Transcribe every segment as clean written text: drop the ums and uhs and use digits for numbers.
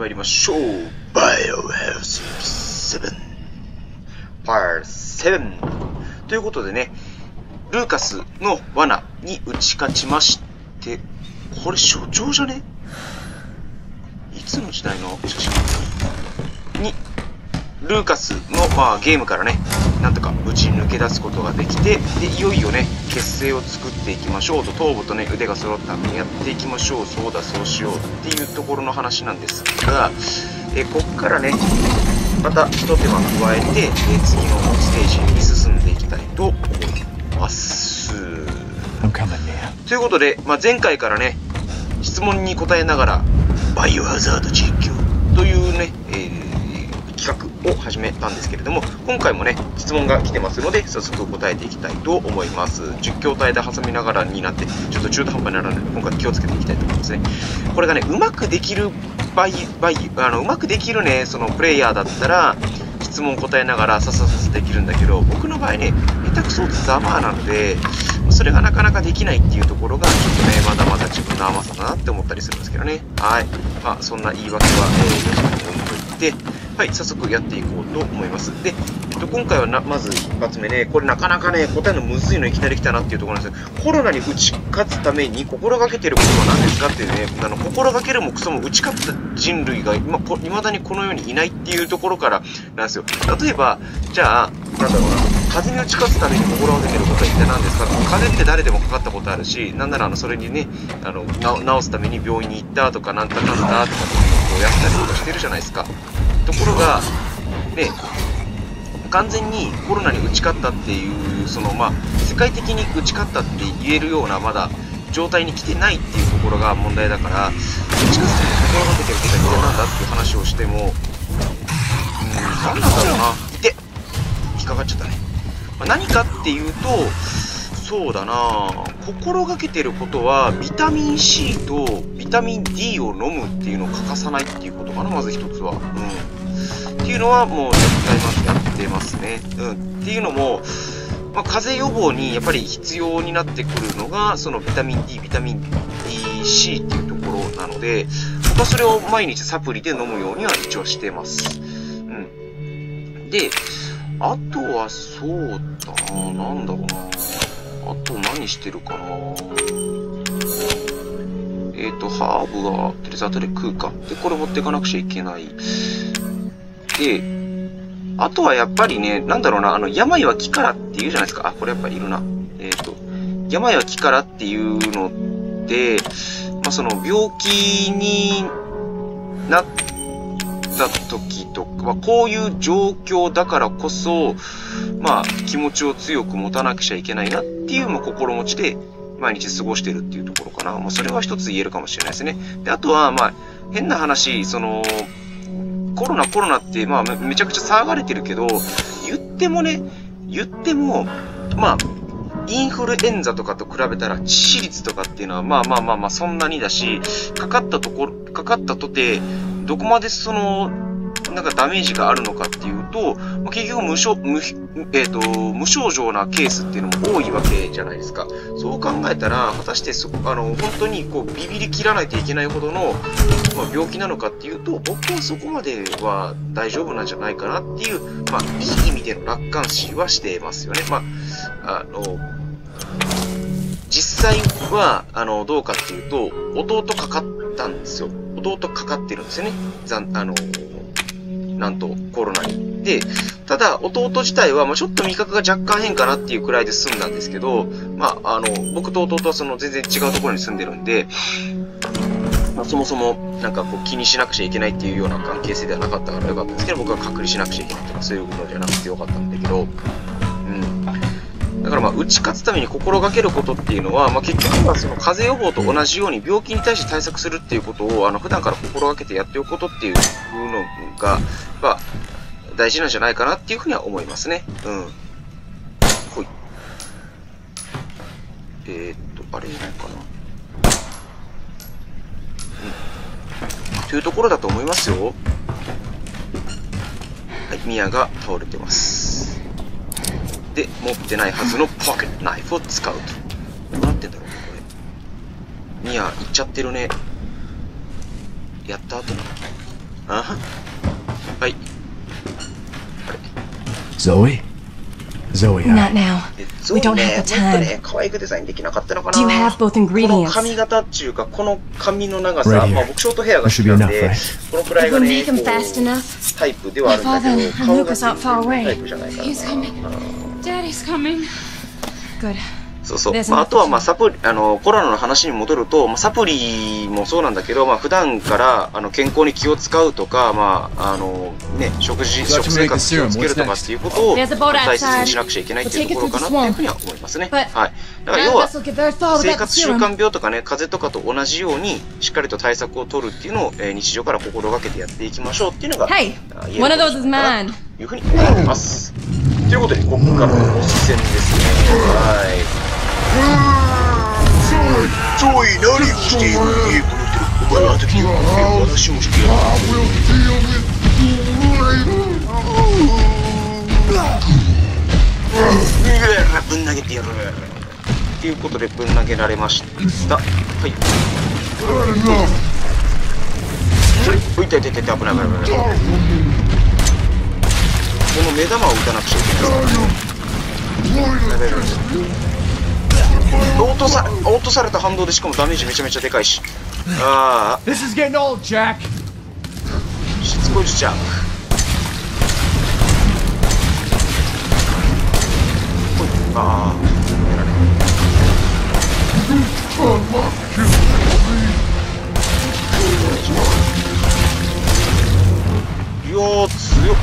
参りましょう。バイオハザード7パー7ということでね、ルーカスの罠に打ち勝ちまして、これ所長じゃね？いつの時代の写真に、ルーカスの、ゲームからね、なんとか無事抜け出すことができて、でいよいよね、結成を作っていきましょうと、頭部とね、腕が揃ったのにやっていきましょう、そうだそうしようっていうところの話なんですが、こっからね、また一手間加えて、次のステージに進んでいきたいと思います。ということで、前回からね、質問に答えながら、バイオハザード実況というね、企画を始めたんですけれども、今回もね、質問が来てますので、早速答えていきたいと思います。実況体で挟みながらになって、ちょっと中途半端にならないので、今回気をつけていきたいと思いますね。これがね、うまくできるうまくできるね、そのプレイヤーだったら、質問答えながらささできるんだけど、僕の場合ね、下手くそざまなので、それがなかなかできないっていうところが、ちょっとね、まだまだ自分の甘さだなって思ったりするんですけどね。はい。そんな言い訳は、4時間に置いといて、はい、早速やっていこうと思います。で、今回はまず一発目ね、これなかなかね、答えのむずいのいきなり来たなっていうところなんですけど、コロナに打ち勝つために心がけてることは何ですかっていうね、心がけるもクソも打ち勝った人類が未だにこの世にいないっていうところからなんですよ。例えば、じゃあ、なんだろうな、風邪に打ち勝つために心がけてることは一体何ですか？風邪って誰でもかかったことあるし、なんならそれにね、治すために病院に行ったとか、なんだかんだとかってことをやったりとかしてるじゃないですか。ところが、ね、完全にコロナに打ち勝ったっていう、世界的に打ち勝ったって言えるような、まだ状態に来てないっていうところが問題だから、打ち勝つために心がけてることは一体何だっていう話をしても、何なんだろうな。引っかかっちゃったね。何かっていうと、そうだな、心がけてることは、ビタミン C とビタミン D を飲むっていうのを欠かさないっていうことかな、まず一つは。っていうのはもう絶対まずやってますね。っていうのも、風邪予防にやっぱり必要になってくるのが、そのビタミン D、ビタミン C っていうところなので、僕はそれを毎日サプリで飲むようには一応してます。で、あとはそうだな、なんだろうな。あと何してるかな。ハーブは、とりあえず後で食うか。で、これ持っていかなくちゃいけない。で、あとはやっぱりね、なんだろうな、病は気からって言うじゃないですか。これやっぱりいるな。病は気からっていうので、その病気になった時とか、こういう状況だからこそ、気持ちを強く持たなくちゃいけないなっていう心持ちで毎日過ごしてるっていうところかな。それは一つ言えるかもしれないですね。で、あとは、変な話、コロナって、めちゃくちゃ騒がれてるけど、言っても、インフルエンザとかと比べたら致死率とかっていうのはそんなにだし、かかったとて、どこまでダメージがあるのかっていうと、結局無症状なケースっていうのも多いわけじゃないですか。そう考えたら、果たして本当にビビり切らないといけないほどの、病気なのかっていうと、僕はそこまでは大丈夫なんじゃないかなっていう、いい意味での楽観視はしてますよね。実際は、どうかっていうと、弟かかったんですよ。弟かかってるんですよね。なんとコロナに。で、ただ弟自体はちょっと味覚が若干変かなっていうくらいで済んだんですけど、僕と弟は全然違うところに住んでるんで、そもそも気にしなくちゃいけないっていうような関係性ではなかったからよかったんですけど、僕は隔離しなくちゃいけないとかそういうのじゃなくてよかったんだけど、だから打ち勝つために心がけることっていうのは、結局は風邪予防と同じように病気に対して対策するっていうことを普段から心がけてやっておくことっていうのが、大事なんじゃないかなっていうふうには思いますね。ほい。あれいないかな。というところだと思いますよ。はい、ミヤが倒れてます。で、持ってないはずのポケットナイフを使うと。どうなってんだろう、これ。ミヤ、行っちゃってるね。やった後に。 あはい。あれ Zoe? Zoe, Not now. ゾ We イ don't ね、 have the もっと time. ね、可愛くデザインできなかったのかな。 Do you have both この ingredients? 髪型っていうか、この髪の長さ、 Right here. まあ僕ショートヘアが好 That き should be なん enough, で、 right? このくらい It が will ね、 make him こ fast う enough. タイプではあるんだ My father け and ど、顔が Lucas aren't far away. タイプじゃないから He's coming. な。 Daddy's coming. Good. そうそう。 There's まあ、あとは、まあ、 enough サプリ、コロナの話に戻ると、まあ、サプリもそうなんだけど、まあ、普段から、健康に気を使うとか、まあ、ね、食生活気をつけるとかっていうことを、大切にしなくちゃいけないっていうところかなっていうふうには思いますね。はい。だから要は、生活習慣病とかね、風邪とかと同じように、しっかりと対策を取るっていうのを、日常から心がけてやっていきましょうっていうのが、 Hey, 言える one こ of と those か is な mine. というふうに思います。ということで、ここからの推し戦ですね。はい。ゾイ、何をしている？お前は時に話をしている。ぶん投げてやる。ということでぶん投げられました。はい。おいたいたいたいた、危ない危ない危ない。この目玉を打たなくちゃいけないです。落とされた反動でしかもダメージめちゃめちゃでかいし。ああ。 This is getting old, Jack. しつこいジャック。ああ。やられいやー強っ。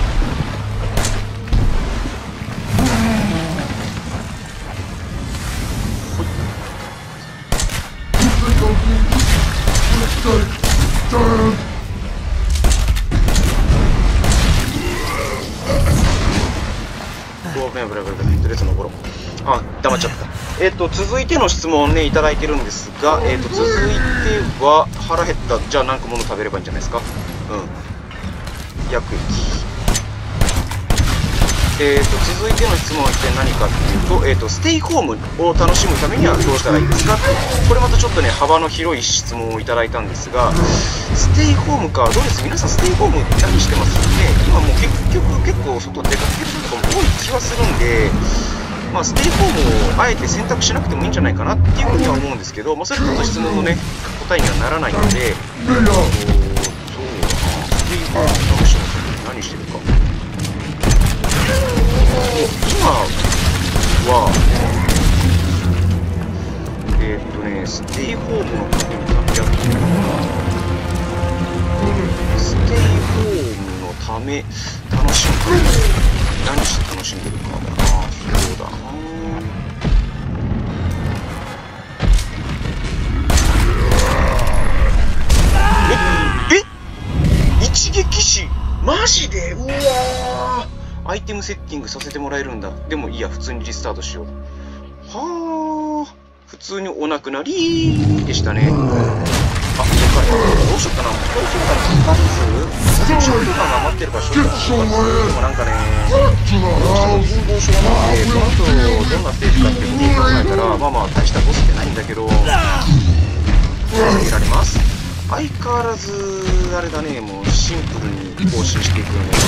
あ、黙っちゃった。続いての質問をね、いただいてるんですが、続いては、腹減った。じゃあなんか物食べればいいんじゃないですか。薬液。続いての質問は一体何かっていうと、ステイホームを楽しむためにはどうしたらいいですか。これまたちょっとね、幅の広い質問をいただいたんですが、ステイホームか、どうです？皆さんステイホーム何してますね。今もう結構外出かける人とかも多い気はするんで、まあ、ステイホームをあえて選択しなくてもいいんじゃないかなっていうふうには思うんですけど、まあ、それちょっと質問のね、答えにはならないので、そうだな、ステイホーム楽しむために何してるか。今は、ステイホームのために何やってるかな。ステイホームのため、楽しむために何して楽しんでるかだな。そうだな。一撃死マジで。うわー、アイテムセッティングさせてもらえるんだ。でもいいや、普通にリスタートしよう。はあ、普通にお亡くなりでしたね。あ、でかい。どうしようかな。どうしようかな。ショットガンが余ってるからショットガン。でもなんかね、貧乏症なんで、この後どんなステージかっていうふうに考えたら、まあまあ大したボスってないんだけど、投げられます。相変わらずあれだね、もうシンプルに更新していくよね。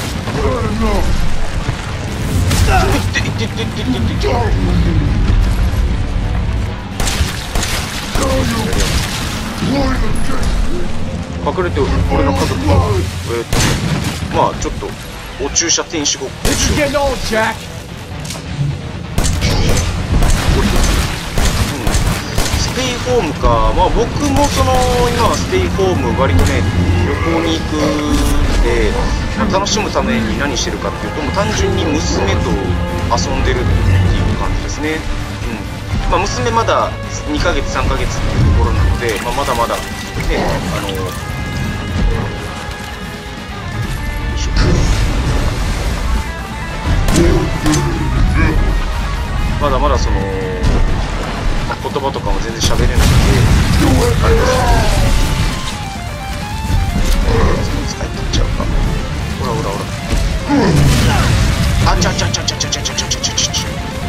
隠れて俺の家族がまあちょっとお注射天使ごっこしよう。ステイホームか。まあ僕も今はステイホーム割とね、旅行に行くんで、まあ、楽しむために何してるかっていうと、もう単純に娘と遊んでるっていう感じですね。まあ娘まだ2ヶ月3ヶ月っていうところなので、まあ、まだまだね、まだまだ言葉とかも全然喋れないんで、あれですけど、使い切っちゃうか。ほらほらほら。あちゃちゃちゃちゃちゃちゃちゃちゃちゃちゃちゃ。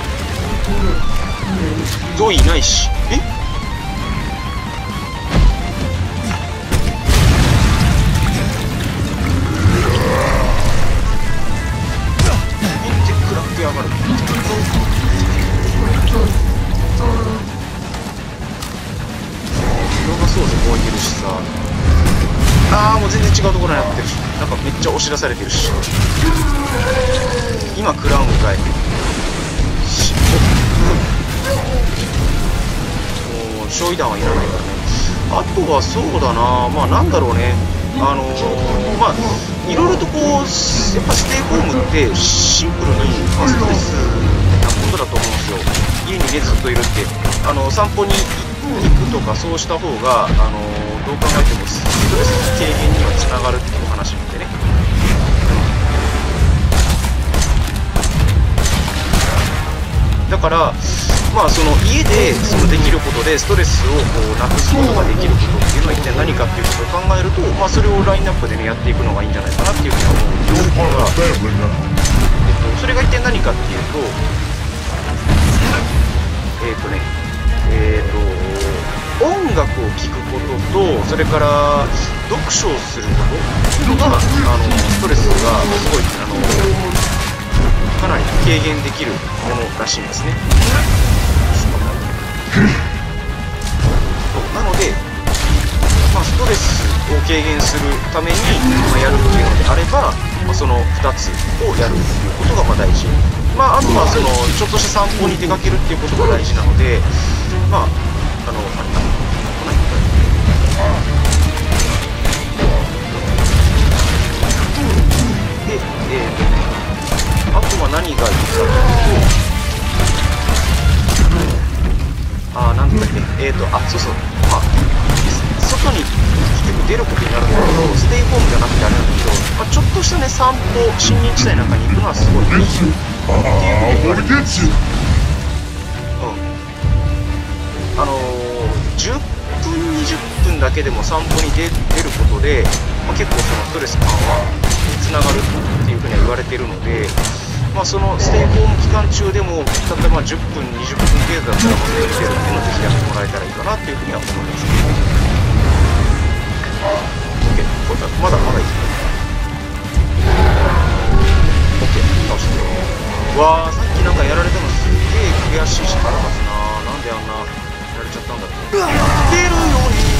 ゾイいないし。 上がる。動画操作動いてるしさ。もう全然違うところになってるし、なんかめっちゃ押し出されてるし。今食らうんかい。もう焼夷弾はいらないからね。あとはそうだな、まあなんだろうね、まあいろいろとこうやっぱステイホームってシンプルに、ストレスなことだと思うんですよ。家にねずっといるって、散歩に行くとかそうした方がどう考えてもストレス軽減にはつながるっていう話なんでね。だからまあその家でできることでストレスをこうなくすことができることっていうのは一体何かっていうことを考えると、まあそれをラインナップでねやっていくのがいいんじゃないかなっていうふうには思うんですが、それが一体何かっていうと音楽を聴くことと、それから読書をすることがストレスがすごいかなり軽減できるものらしいんですね。なので、まあ、ストレスを軽減するために、やるっていうのであれば、その2つをやるっていうことが大事。あとはちょっとした散歩に出かけるっていうことが大事なので、あとは何がいいかというと、なんだっけ、そうそう、外に結構出ることになるんだけど、ステイホームじゃなくてあれなんだけど、ちょっとしたね、散歩、森林地帯なんかに行くのはすごいいいっていうふうに言われてるんです。10分、20分だけでも散歩に出ることで、結構ストレス緩和につながるっていうふうには言われているので、そのステイホーム期間中でも、例えば10分、20分程度だったら、出るっていうのをぜひやってもらえたらいいかなっていうふうには思いますね。OK、まだいい。OK、倒して。わー、さっきなんかやられたのすげえ悔しいし腹立つな。なんであんなやられちゃったんだって。出るように。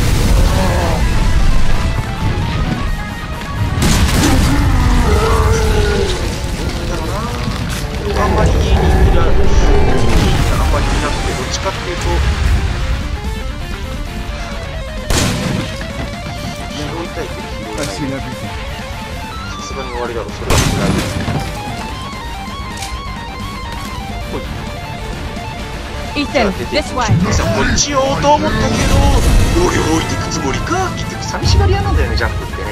あんまり家にあんまりいなくて、どっちかっていうと拾いたいけど拾えない。さすがに終わりだろ、それは辛いです。 Ethan, this way. こっちよと思ったけど、俺置いてくつもりか。結局寂しがり屋なんだよね、ジャックってね。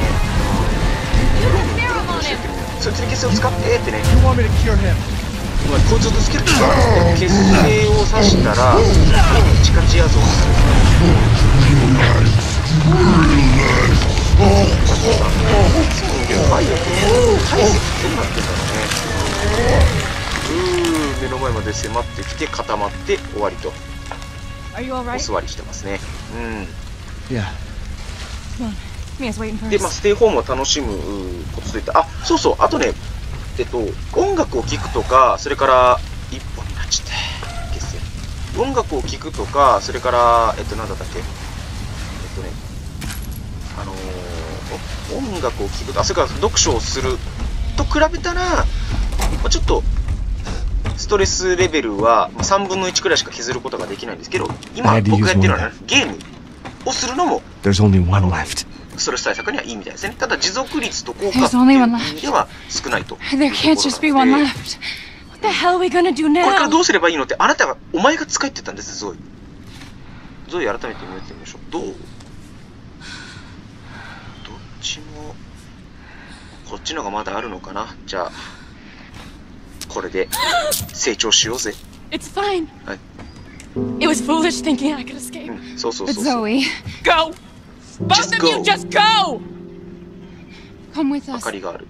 そいつに消せを使ってってね。こいつを助けるから結成を刺したらチカチやぞ。バイオ体積どうなってんだろうね。目の前まで迫ってきて固まって終わりと。お座りしてますね。で、ステイホームを楽しむコツといった、そうそう、あとね、音楽を聴くとか、それから一本になっちゃって決戦。音楽を聴くとか、それからなんだったっけ、音楽を聴くとか、それから読書をすると比べたら、ちょっとストレスレベルは3分の1くらいしか削ることができないんですけど、今僕がやってるのはね、ゲームをするのもストレス対策にはいいみたいですね。ただ持続率と効果っていう意味では少ないと。これからどうすればいいのって、お前が使えって言ったんです、ゾイ。ゾイ改めて見てみましょう。どっちもこっちのがまだあるのかな。じゃあこれで成長しようぜ。はい。そうそうそうそう。 Both of you just go! Come with us. 明かりがある。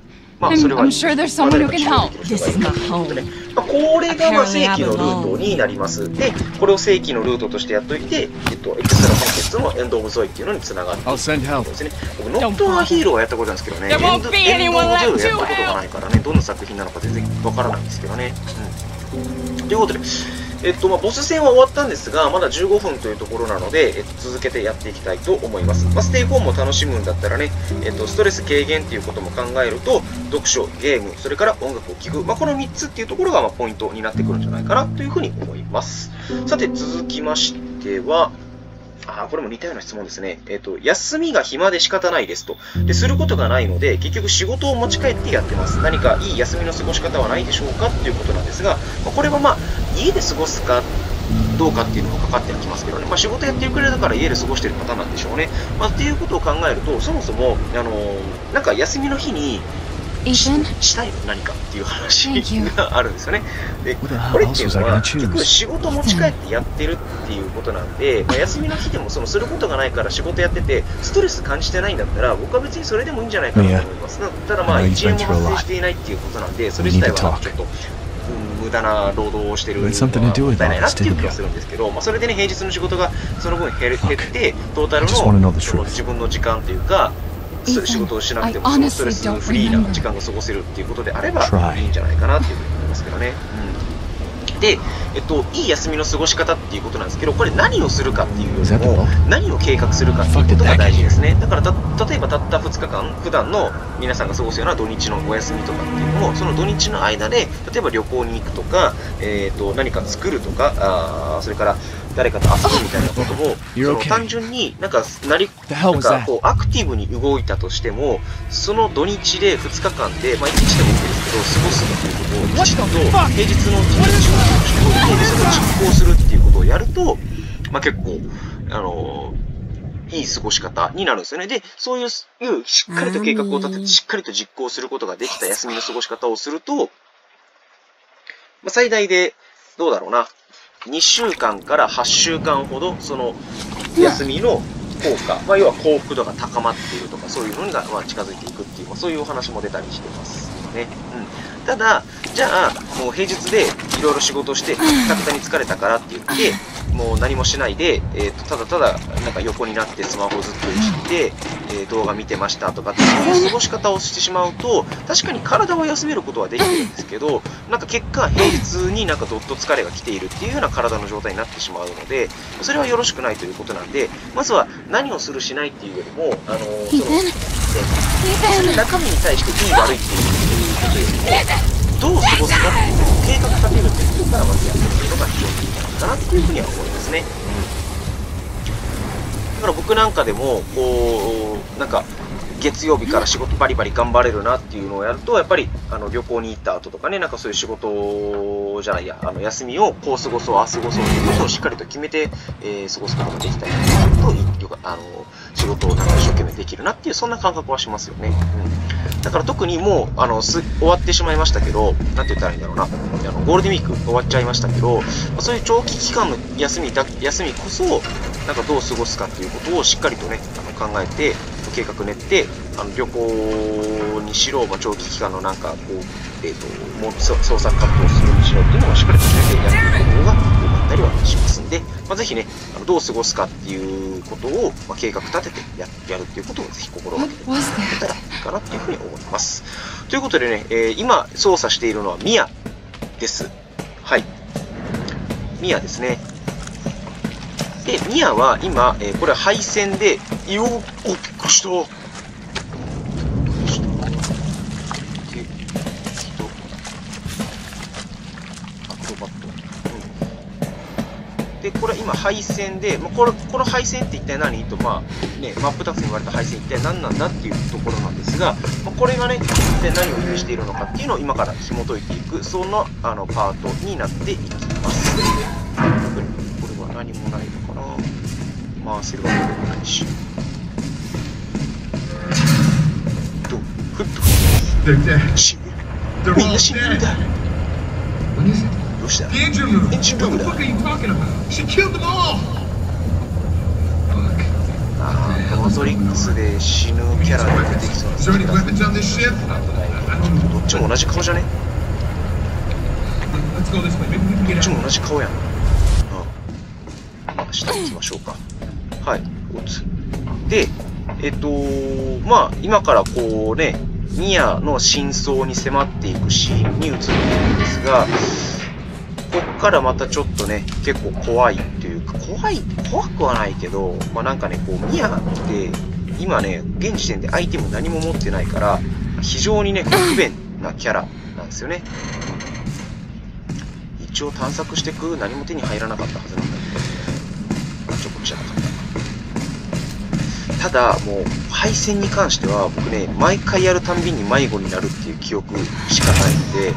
まあそれは I'm sure there's someone who can help. This is not home. これがまあ正規のルートになります。で、これを正規のルートとしてやっといて、エクストラコンテンツのエンドオブゾイっていうのに繋がっていくですね。僕ノットアヒーローはやったことなんですけどね、エンドオブゾイをやったことがないからね、どんな作品なのか全然わからないんですけどね。ということで、まあ、ボス戦は終わったんですが、まだ15分というところなので、続けてやっていきたいと思います。まあ、ステイホームを楽しむんだったらね、ストレス軽減ということも考えると、読書、ゲーム、それから音楽を聴く、まあ、この3つっていうところがまあポイントになってくるんじゃないかなというふうに思います。さて、続きましては、これも似たような質問ですね。休みが暇で仕方ないですと。で、することがないので、結局仕事を持ち帰ってやってます。何かいい休みの過ごし方はないでしょうかっていうことなんですが、これはまあ、家で過ごすかどうかっていうのもかかってはきますけどね。まあ、仕事やってるくらいだから家で過ごしてる方なんでしょうね。まあ、っていうことを考えると、そもそも、なんか休みの日に、したいの何かっていう話があるんですよね。で、これっていうのは結局仕事持ち帰ってやってるっていうことなんで、まあ、休みの日でもすることがないから仕事やっててストレス感じてないんだったら僕は別にそれでもいいんじゃないかなと思います。ただまあ1円も発生していないっていうことなんで、それ自体はちょっと無駄な労働をしてるのはもったいないなっていう気がするんですけど、まあ、それでね平日の仕事がその分減ってトータルの自分の時間というか仕事をしなくてもストレスフリーな時間が過ごせるっていうことであればいいんじゃないかなっていうふうに思いますけどね。で、いい休みの過ごし方っていうことなんですけど、これ何をするかっていうよりも何を計画するかっていうことが大事ですね。だから例えばたった2日間普段の皆さんが過ごすような土日のお休みとかっていうのもその土日の間で例えば旅行に行くとか、何か作るとかそれから誰かと遊ぶみたいなことも、単純になんかこうアクティブに動いたとしても、その土日で2日間で、まあ1日でもいいですけど、過ごすっていうことをきちっと平日の1日をしておいて、それを実行するっていうことをやると、まあ結構、いい過ごし方になるんですよね。で、そういうしっかりと計画を立てて、しっかりと実行することができた休みの過ごし方をすると、まあ最大で、どうだろうな。2週間から8週間ほど、その休みの効果、まあ、要は幸福度が高まっているとか、そういうのがまあ近づいていくっていう、まあ、そういうお話も出たりしてますね。ただ、じゃあ、もう平日でいろいろ仕事して、くたくたに疲れたからって言って、もう何もしないで、ただただ、なんか横になってスマホずっといじって、動画見てましたとかって、そういう過ごし方をしてしまうと、確かに体は休めることはできるんですけど、なんか結果、平日になんかどっと疲れが来ているっていうような体の状態になってしまうので、それはよろしくないということなんで、まずは何をするしないっていうよりも、中身に対していい悪いっていうことよりも、どう過ごすかっていうのを計画立てるっていうことからまずやっていくのが非常にいいんじゃないかなっていうふうには思いますね。だから僕なんかでも、こう、なんか、月曜日から仕事バリバリ頑張れるなっていうのをやると、やっぱり旅行に行った後とかね、なんかそういう仕事じゃないや、休みをこう過ごそう、過ごそうということをしっかりと決めて、過ごすことができたりすると、仕事をなんか一生懸命できるなっていう、そんな感覚はしますよね。だから特にもう、終わってしまいましたけど、なんて言ったらいいんだろうな、ゴールデンウィーク終わっちゃいましたけど、そういう長期期間の休みこそ、なんかどう過ごすかっていうことをしっかりとね、考えて、計画練って、旅行にしろ、長期期間のなんか、こう、もう創作活動をするにしろっていうのをしっかりと決めてやっていく方が良かったりはしますんで、ぜひね、どう過ごすかっていうことを、計画立ててやるっていうことをぜひ心がけていけたらいいかなっていうふうに思います。ということでね、今操作しているのはミアです。はい。ミアですね。で、ミアは今、これは配線で、びっくりした。で、これ今配線で、この配線って一体何と、真っ二つに言われた配線一体何なんだっていうところなんですが、これがね、一体何を意味しているのかっていうのを今から紐解いていく、そのパートになっていきます。これは何もないのかな。回せるわけでもないし。ふっと死ぬ。みんな死ぬんだ。どうした？エンジンルームだ。 このトリックスで死ぬキャラが出てきそうな。どっちも同じ顔じゃね？どっちも同じ顔やん。まあ、下行きましょうか。はい。で、まあ、今からこうね、ミアの真相に迫っていくシーンに移っているんですが、こっからまたちょっとね、結構怖いというか、怖くはないけど、まあなんかね、こう、ミアって今ね、現時点でアイテム何も持ってないから、非常にね、不便なキャラなんですよね。一応探索してく、何も手に入らなかったはずなんだけど、ちょこっちじゃなかった。ただ、もう、配線に関しては、僕ね、毎回やるたんびに迷子になるっていう記憶しかないんで、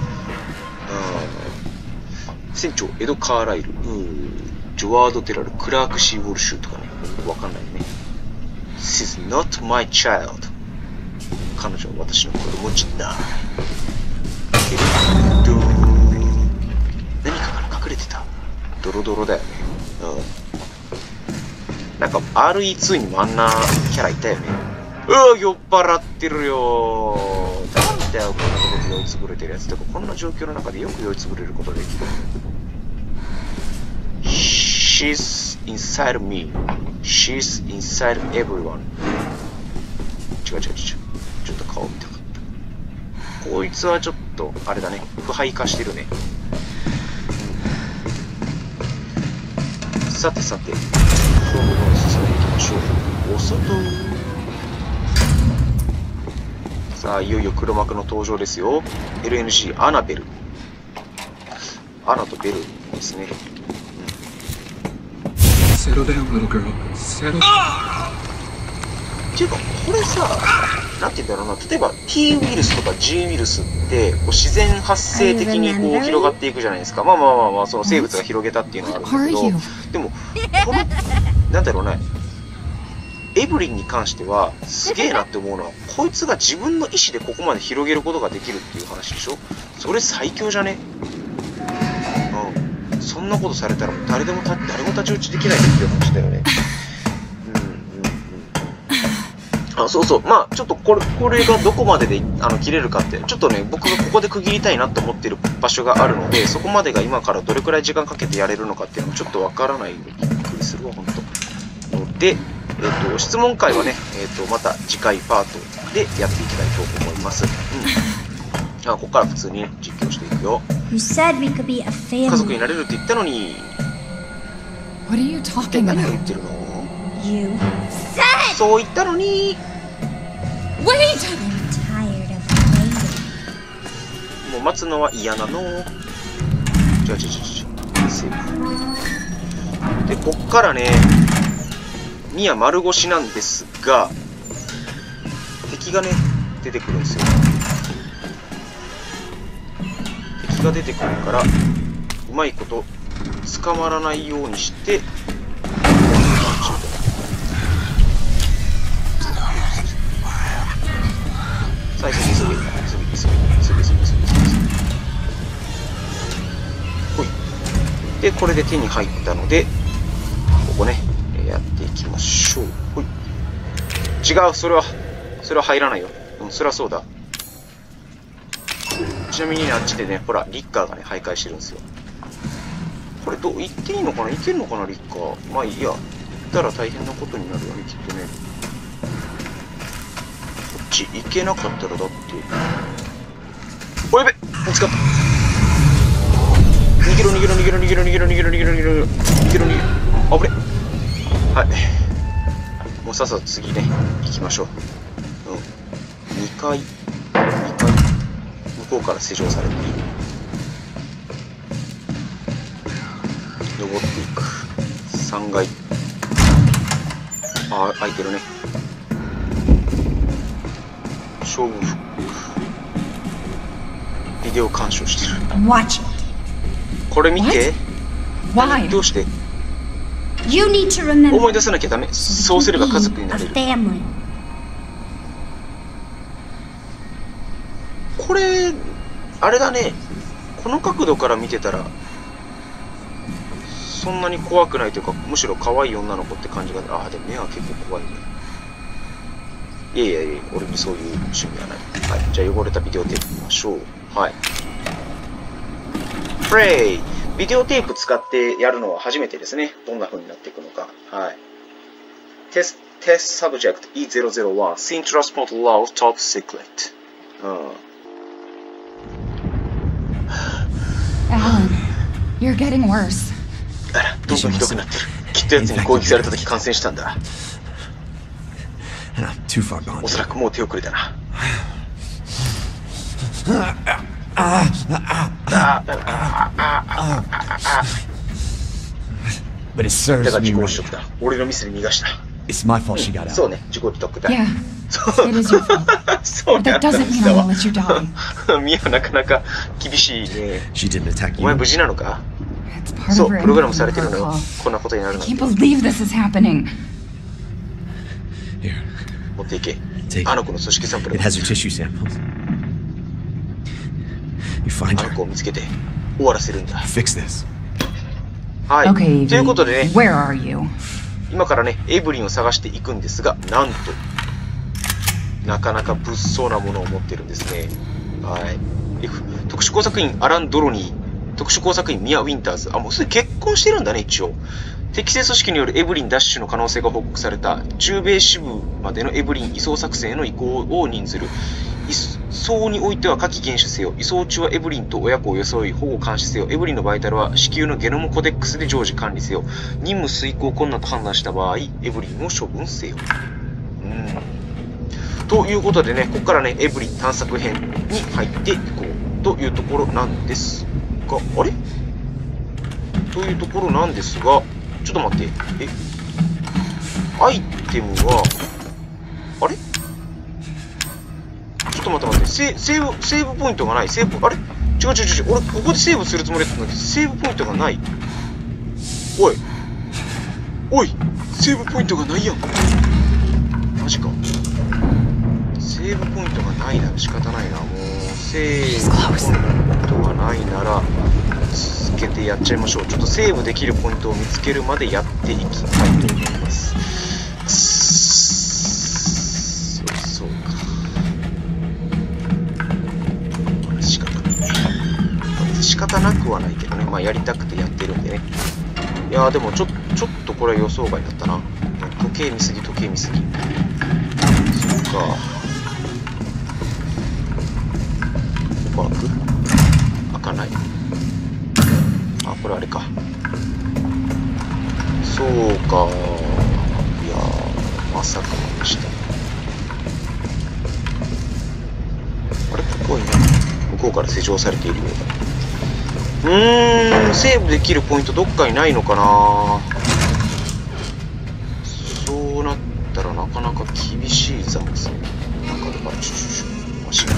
船長、エド・カーライル、ジョワード・テラル、クラーク・シー・ウォルシュとかね、わかんないね。This is not my child. 彼女は私の子供じゃない。何かから隠れてた。ドロドロだよね。なんか RE2 にもあんなキャラいたよね。酔っ払ってるよー。なんだよ、こんなとこで酔いつぶれてるやつとか、こんな状況の中でよく酔いつぶれることができる。She's inside me. She's inside everyone. 違う。ちょっと顔見たかった。こいつはちょっと、あれだね。腐敗化してるね。さて、今日も進んでいきましょう。お外。さあ、いよいよ黒幕の登場ですよ。LNC アナベル。アナとベルですね。っていうか、これさ、なんて言うんだろうな、例えば T ウイルスとか G ウイルスってこう自然発生的にこう広がっていくじゃないですか。まあ、その生物が広げたっていうのはあるんだけど、でも、この、なんだろうね、エブリンに関しては、すげえなって思うのは、こいつが自分の意思でここまで広げることができるっていう話でしょ。それ最強じゃね？そんなことされたら誰も太刀打ちできないっていう話だよね。そうそう。まあ、ちょっとこれがどこまでで切れるかって、ちょっとね、僕がここで区切りたいなと思っている場所があるので、そこまでが今からどれくらい時間かけてやれるのかっていうのもちょっとわからないので、びっくりするわ、ほんと。ので、質問会はね、また次回パートでやっていきたいと思います。ここから普通にね、実況していくよ。家族になれるって言ったのに。 What are you talking about? 何を言ってるの？そう言ったのに。 Wait! もう待つのは嫌なの。セーフ。で、こっからね、ミア丸腰なんですが、敵がね、出てくるんですよ。敵が出てくるから、うまいこと捕まらないようにして、最初にすぐほい。で、これで手に入ったので、ここね、やっていきましょう。ほい。違う、それは入らないよ。それはそうだ。ちなみにね、あっちでね、ほら、リッカーがね、徘徊してるんですよ。これ行っていいのかな？行けるのかな、リッカー。まあいいや。行ったら大変なことになるよね、きっとね。行けなかったらだっておやべ見つかった逃げろ危ねはいもうさっさと次ね行きましょう2階向こうから施錠されている登っていく3階開いてるね勝負服ビデオ鑑賞してるこれ見てどうして思い出さなきゃダメそうすれば家族になれるこれあれだねこの角度から見てたらそんなに怖くないというか、むしろ可愛い女の子って感じが。ああ、でも目は結構怖いね。いやいやいや、俺にそういう趣味はない。はい、じゃあ汚れたビデオテープ見ましょう。はい。プレイ。ビデオテープ使ってやるのは初めてですね。どんな風になっていくのか。はい。Test subject E001 Scene Transport Law Top Secret。 Alan, you're getting worse. あら、どんどんひどくなってる。きっと奴に攻撃された時感染したんだ。おそらくもう手遅れだな。 But it serves だから me 自己 right. 失職だ。俺のミスで逃がした。 It's my fault she got out. そうね、自己離得だ。 Yeah, it is your fault. そう But なん that だ doesn't mean I'll let you die. ミアなかなか厳しいね。 She didn't attack お前 you. 無事なのか？ It's part そ of う、 her プログラムされてる protocol. のよ。こんなことになる I なん can't て。 believe this is happening. Here, 持っていけ。 take あの it. 子の組織サンプル It だ。 has her tissue samples. You find あの her. 子を見つけて終わらせるんだ。 Fix this. はい。 Okay, ということ Evie, でね、 where are you? 今からね、エイブリンを探していくんですが、なんと、なかなか物騒なものを持ってるんですね。はい。F、特殊工作員アラン・ドロニー、特殊工作員ミア・ウィンターズ。あ、もうすでに結婚してるんだね、一応。適正組織によるエブリン奪取の可能性が報告された中米支部までのエブリン移送作戦への移行を任ずる。移送においては火器厳守せよ。移送中はエブリンと親子を装い保護監視せよ。エブリンのバイタルは至急のゲノムコデックスで常時管理せよ。任務遂行困難と判断した場合、エブリンを処分せよ。ということでね、ここからね、エブリン探索編に入っていこうというところなんですが、あれというところなんですが、ちょっと待って、アイテムは、あれちょっと待って、セーブポイントがない。あれ違う、俺ここでセーブするつもりだったんだけど、セーブポイントがない。おい、セーブポイントがないやん。マジか。セーブポイントがないなら仕方ないな。もう、セーブポイントがないなら、続けてやっちゃいましょう。ちょっとセーブできるポイントを見つけるまでやっていきたいと思います。そうか。仕方なくはないけどね。まあやりたくてやってるんでね。いやーでもちょっとこれは予想外だったな。時計見すぎ。そっか。ここ開く？開かない。あ、これあれか。そうか。いやー、まさかでした。あれ、ここはいない。向こうから施錠されているようだ。セーブできるポイントどっかにないのかな。そうなったらなかなか厳しいざますね。なんかだからマシン。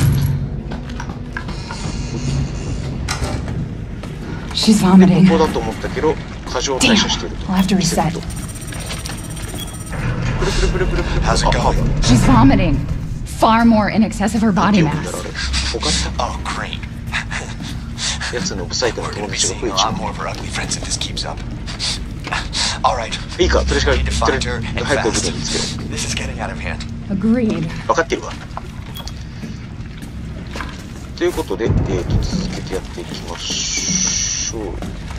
She's で、 vomiting. ここだと思ったけど、過剰代謝してると。 I'll have to reset. プル。 How's it going? She's vomiting. Far more in excess of her body なんだ mass. ろう、あれ。おかしさ。 Oh, great. やつのブサイクな We're 友 gonna be 達が seeing 増え a ちゃ lot う。 more of her ugly friends if this keeps up. All right. いいか、とりあえ We need to ず find her and 早く行く fast. のにつけよ This is getting out of hand. Agreed. う。分かってるわ。ということで、続けてやっていきましょう。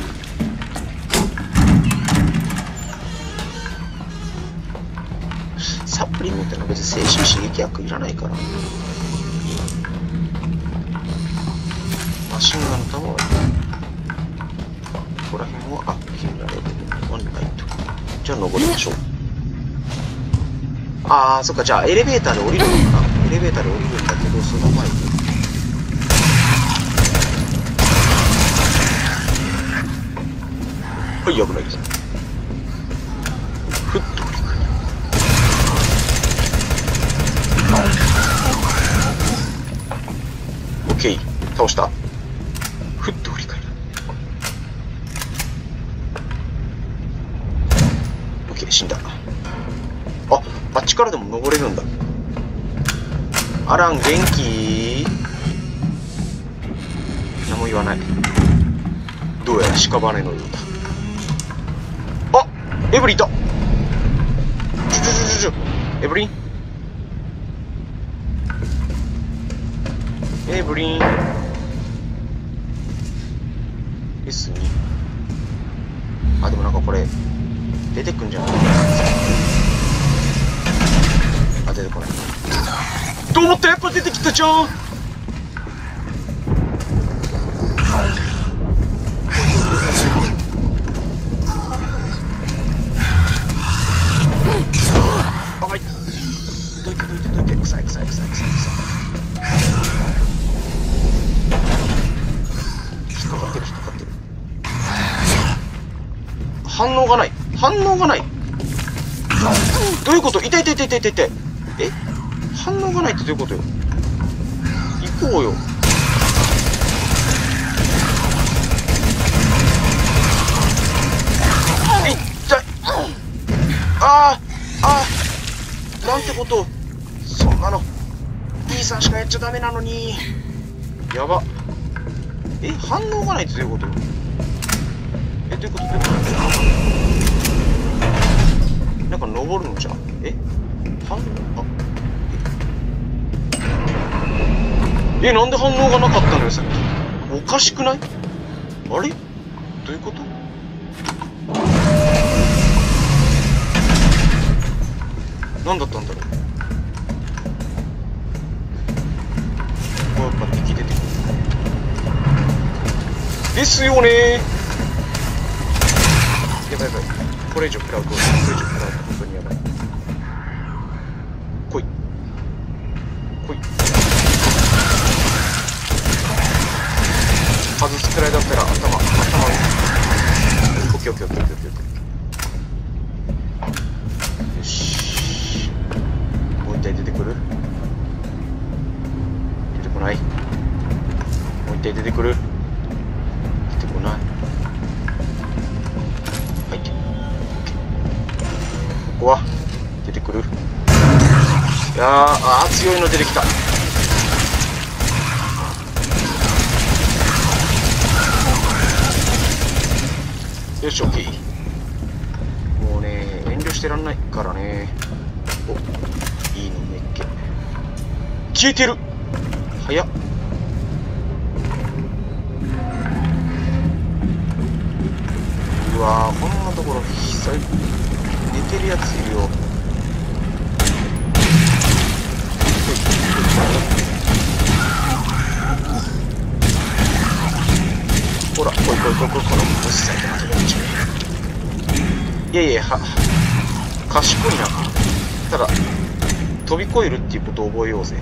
サプリメントの別に精神刺激薬いらないから。マシンガンの弾は、ここら辺は決められるのはないと。じゃあ登りましょう。そっか、じゃあエレベーターで降りるのかな。エレベーターで降りるんだけど、その前に。はい、危ないです。ふっと降りくる。オッケー、倒した。ふっと振り返る。オッケー、死んだ。あっちからでも登れるんだ。アラン、元気？何も言わない。どうやら屍のようだ。 エブリンいた。エブリンエブリン S2。 あ、でもなんかこれ出てくんじゃない？あ、出てこない。と思ったらやっぱ出てきたじゃん。あい、どいてどいてどいて、臭い臭い臭い臭い臭い。引っかかってる引っかかってる。反応がない反応がない。どういうこと？痛い痛い痛い痛い痛い痛い。え？反応がないってどういうことよ。行こうよ。痛い。ああなんてこと。そんなの B さんしかやっちゃダメなのに。やば。え、反応がないってどういうことよ。え、どういうことどういうこと。なんか登るのじゃん。え、反応、あ、え、なんで反応がなかったのよさっき。おかしくない？あれ？どういうこと？何だったんだろう。ここやっぱ敵出てくるですよね。やばいやばい。これ以上食らうと、これ以上食らうと本当にやばい。来い来い。外すくらいだったら頭を。オッケーオッケーオッケーオッケーオッケー。よし。もう一体出てくる？出てこない。もう一体出てくる？出てこない。はい。ここは出てくる？いやー、強いの出てきた。よし、オッケー。もうね、遠慮してらんないからね。お、いいのめっけ。消えてる。早っ。うわー、こんなところ久々寝てるやついるよ。ほら、来い来い来い来い、この無視されてますよ。いやいや、賢いな。ただ飛び越えるっていうことを覚えようぜ。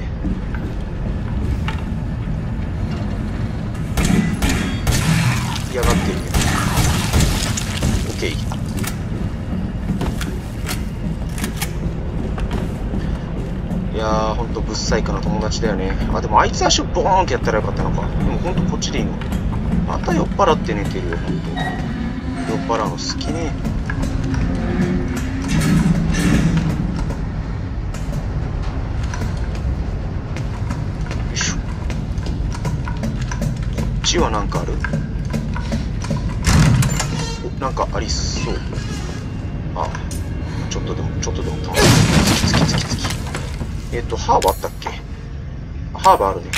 嫌がってるけど OK。 いやー、ほんとぶっさいかな友達だよね。あ、でもあいつ足をボーンってやったらよかったのか。でもほんとこっちでいいの。また酔っ払って寝てるよ、ほんと。酔っ払うの好きね。よいしょ。こっちはなんかある？お、なんかありそう。あ、ちょっとでも楽しみ。ハーブあったっけ？ハーブあるね。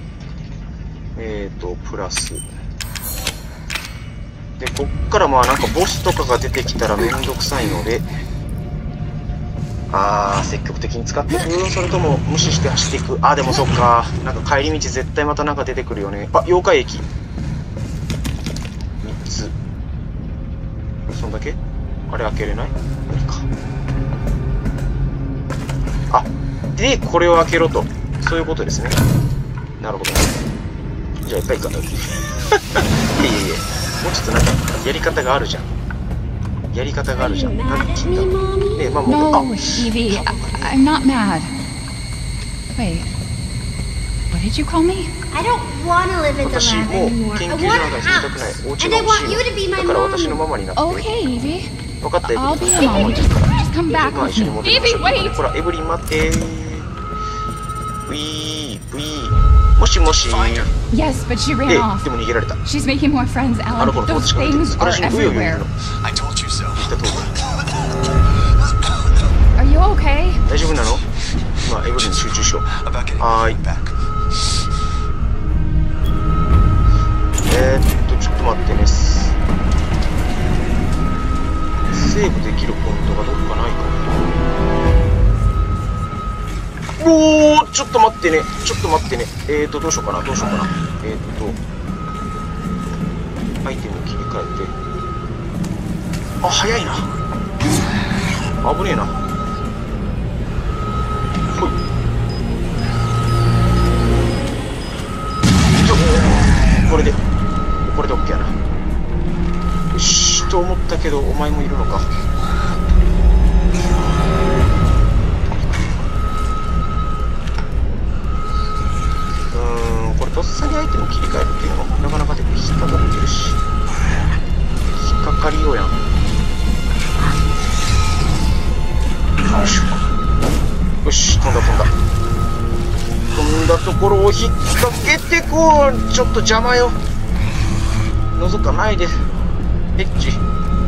プラス。で、こっからまあなんかボスとかが出てきたらめんどくさいので、積極的に使っていく？それとも無視して走っていく？あ、でもそっか。なんか帰り道絶対またなんか出てくるよね。あ、妖怪駅。3つ。そんだけ？あれ開けれない？無理か。あ、で、これを開けろと。そういうことですね。なるほど。じゃあ、いっぱい行かない。いやいやいや。もうちょっとなんか、やり方があるじゃん。やり方があるじゃん。なんて言うんだろう。ねえ、まあもう、 No, Evie, I'm not mad. Wait, what did you call me? I don't want to live in the 私 lab もう anymore. 研 I 究所 want なんか a 住みたくない。 house. お家 And が I 欲し want you to be い my の。だから私の mommy. ママになって。 Okay, Evie. 分かったよ。 I'll be your mommy. Just come back まあ with 一緒に me. 戻りましょ Evie, う。 wait! ほら、エブリン待って。ウィー。もしもし。 Yes, but she で ran off. も逃げられた。 She's making more friends, あの Ellen. 子の友 Those 達が出て things くる。 are 私の上を言う everywhere. の。 I told you so. 言った通り。 okay? 大丈夫なの？今エブリンに集中しよう。 About getting はーい。 back. ちょっと待ってね。セーブできるポイントがどっかないかな。おー、ちょっと待ってね。ちょっと待ってね。どうしようかな。アイテム切り替えて。あ、早いな。危ねえな。ほい。これで OK やな。よしと思ったけど、お前もいるのか。これとっさにアイテム切り替えるっていうのもなかなかで引っかかってるし、引っかかりようやん。よいしょ。よし、飛んだところを引っ掛けてこう。ちょっと邪魔よ。覗かないで。エッチで、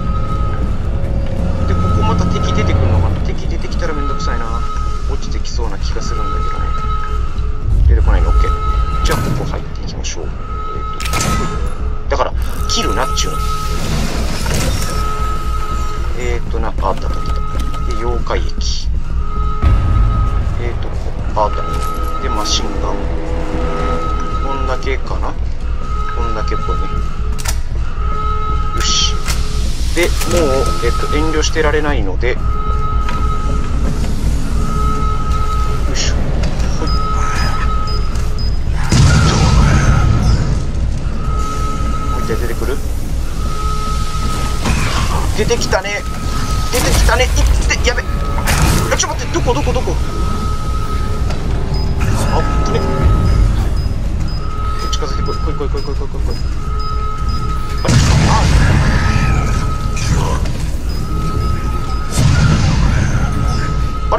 ここまた敵出てくるのかな。敵出てきたらめんどくさいな。落ちてきそうな気がするんだけどね。出てこないの OK。 じゃあここ入っていきましょう。だから切るなっちゅうの。あった。で、妖怪液。あった。で、マシンガン。こんだけかな。こんだけっぽいね。よし。で、もう、遠慮してられないので、よいしょ。ほい。もう一回出てくる？出てきたね。いって、やべ。ちょっと待って、どこあっぶね。近づいてこい。あれ、あれ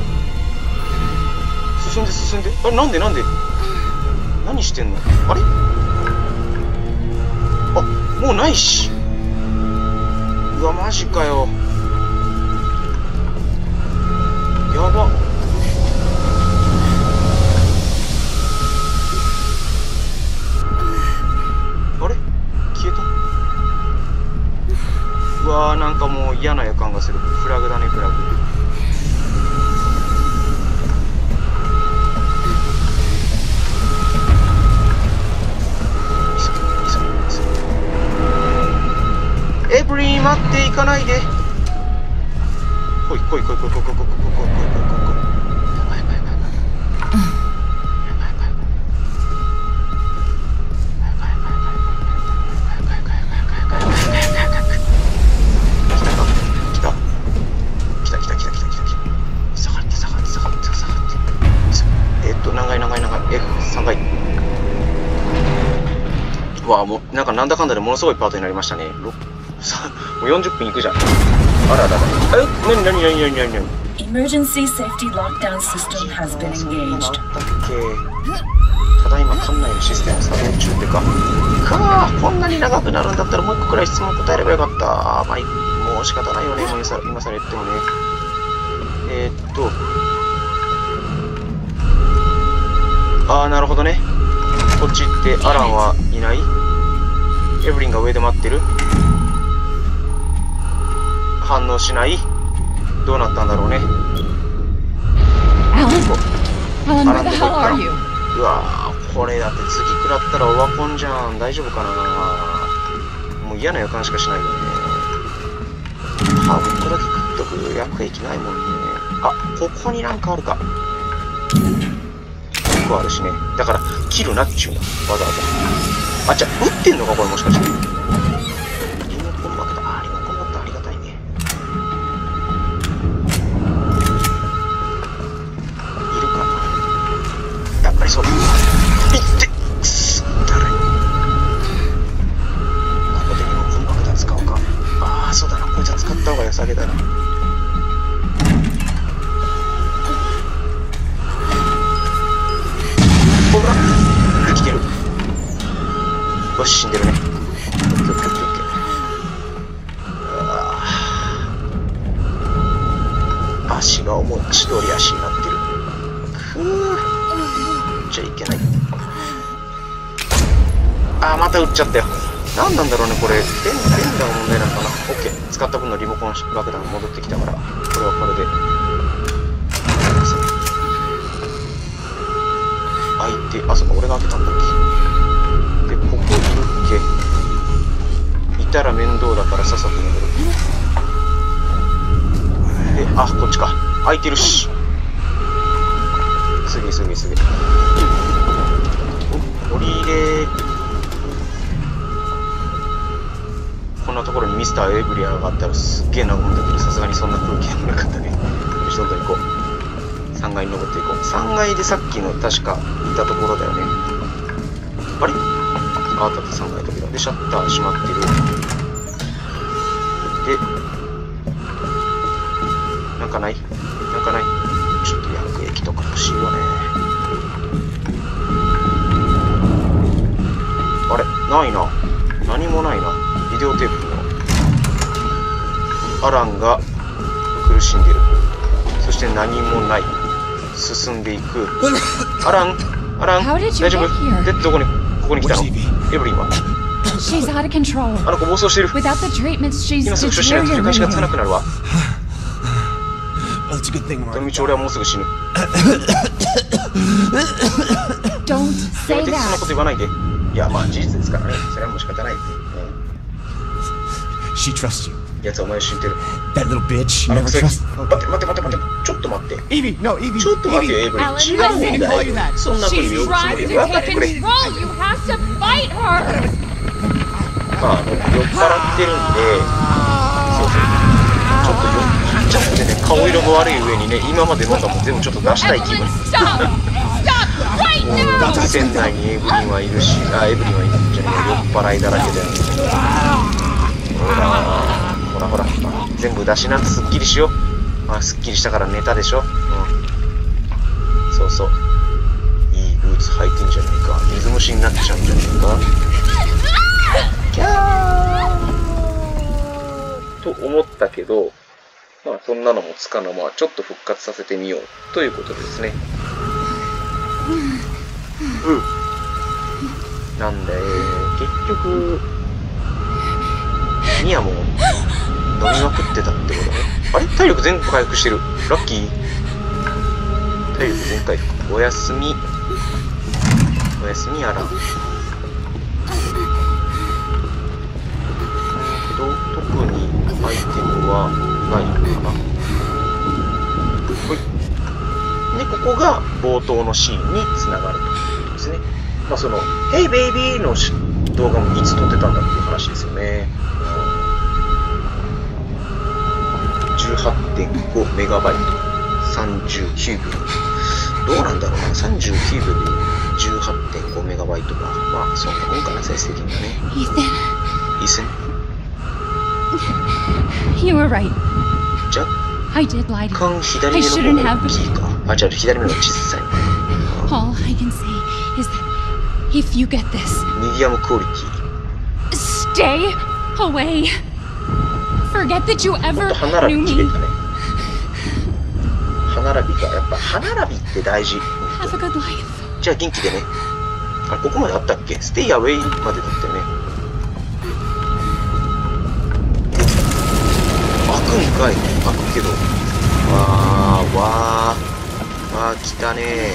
進んで。あれ、なんで何してんの？あれ、あ、もうないし。うわ、マジかよ。やば。あれ、消えた。うわー、なんかもう嫌な予感がする。フラグだね、フラグ。エブリン、待って、行かないで。来い。3階。うわ、もうなんだかんだでものすごいパートになりましたね。もう40分いくじゃん。あら。何。 Emergency safety lockdown system has been engaged. ただいま館内のシステム作動中ってか。こんなに長くなるんだったらもう一個くらい質問答えればよかった。まあ、もう仕方ないよね。もう今更言ってもね。なるほどね。こっち行ってアランはいない？エブリンが上で待ってる？反応しない？どうなったんだろうね。 Alan, where the hell are you? うわー、これだって次食らったらオワコンじゃん。大丈夫かな。もう嫌な予感しかしないよね。ハーブ1個だけ食っとく。薬液ないもんね。ここになんかあるか。1個あるしね。だから切るなっちゅうの、わざわざ。じゃあ撃ってんのかこれ、もしかして。リモコン負けた。リモコンだった。ありがたいね。いるかな。やっぱりそうだ。いってくすったら。ここでリモコン爆弾使おうか。そうだな。こいつは使った方が良さげだな。ほら、生きてる。よし、死んでるね。オッケー。 足が重い。千鳥足になってる。じゃいけない。また撃っちゃったよ。何なんだろうね、これ。連打が問題なのかな。OK。使った分のリモコン爆弾が戻ってきたから、これはこれで。開いて、あ、そっか、俺が開けたんだっけ。で、ここいるっけ。いたら面倒だからさっさと戻る。で、こっちか。開いてるし。すげえ。降りれ。こんなところにミスターエブリアがあったらすっげえ和むんだけど、さすがにそんな空気はなかったね。よし、どんどん行こう。3階に登っていこう。3階でさっきの確かいたところだよね。あれ？あった3階の扉でシャッター閉まってる。で、なんかない？ちょっと薬液とか欲しいよね。あれ？ないな。何もないな。ビデオテープのアランが苦しんでる。そして何もない。進んでいく。アラン大丈夫？で、ここに来たの？エブリンは？あの子暴走してる。今すぐ処置しないと取り返しがつかなくなるわ。その道俺はもうすぐ死ぬ。やめて、そんなこと言わないで。いや、まあ事実ですからね。それはもう仕方ないって。 She trusts you. やつはお前を信じてる。 That little bitch. 待って。ちょっと待って。 Evie, no, Evie. ちょっと待ってよ、エブリン。違うんだよ。そんな風に呼ぶつもりで。分かってくれ。酔っ払ってるんで、そう。ちょっと酔っちゃってね、顔色が悪い上にね、今まで飲んだもん全部ちょっと出したい気分。船内にエブリンはいるし、エブリンはいるんじゃねえ、酔っ払いだらけだよね。ほら、全部出しな、すっきりしよう。すっきりしたから寝たでしょ。そう。いいブーツ履いてんじゃねえか。水虫になっちゃうんじゃねえか。キャーと思ったけど、そんなのもつかの間、ちょっと復活させてみようということですね。なんで、結局、ミヤも飲みまくってたってことね。あれ？体力全部回復してる。ラッキー。体力全回復。おやすみ、アラン。特にアイテムはないのかな。で、ここが冒頭のシーンにつながるということですね。その、Hey Baby の動画もいつ撮ってたんだっていう話ですよね。18.5 メガバイト。39秒。どうなんだろうな。39秒で 18.5 メガバイトが。そんなもんかな、再生的にはね。Ethan? You were right. じゃあ、左目の方が大きいか。じゃあ左目の小さい。 All I can say is that if you get this, ミディアムクオリティ。 Stay away. Forget that you ever 歯並 knew び綺麗 me. だね。歯並びが、やっぱ歯並びって大事。 Have a good life. じゃあ元気でね。ここまであったっけ？ Stay away までだったよね。開くんかい。開くけど。来たね。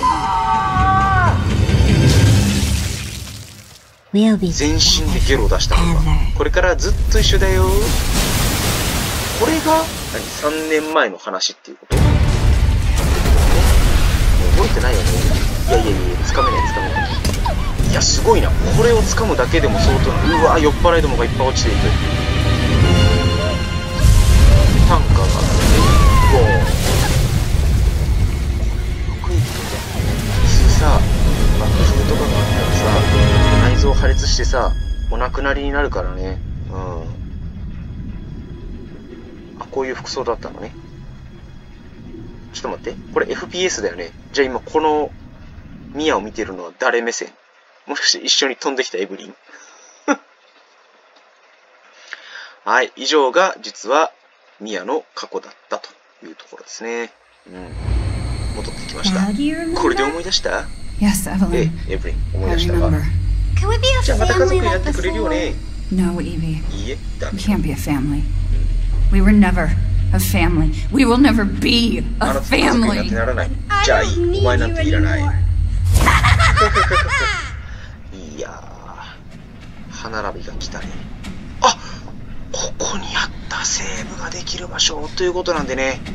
全身でゲロを出したのか。これからずっと一緒だよ。これが3年前の話っていうこと？覚えてないよね。いや、つかめない。いや、すごいな。これをつかむだけでも相当な。うわ、酔っ払いどもがいっぱい落ちていく。単価が。さ、爆風とかがあったらさ、内臓破裂してさ、お亡くなりになるからね。こういう服装だったのね。ちょっと待って。これ FPS だよね。じゃあ今このミヤを見てるのは誰目線？もしかして一緒に飛んできたエブリン？はい。以上が実はミヤの過去だったというところですね。戻ってきました。 Now do you remember? これで思い出した？ Yes, Evelyn. エブリン、思い I 出したか？ remember. Can we be a じゃあまた家族 family になっ like てくれるよ before? ね。 No, Evie. いいえ、ダ We メ。 can't be a family. We were never a family. We will never be あ a なたと家族になっ family. てならない。 I じゃあい don't い。 need お前なん you ていらない。 anymore. いやー、歯並びが来たね。あ、ここにあったセーブができる場所ということなんでね。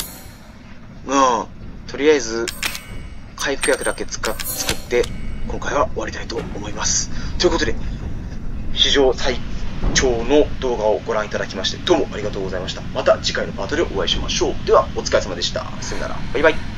とりあえず回復薬だけ作って今回は終わりたいと思います。ということで、史上最長の動画をご覧いただきましてどうもありがとうございました。また次回のパートでお会いしましょう。ではお疲れ様でした。さよなら。バイバイ。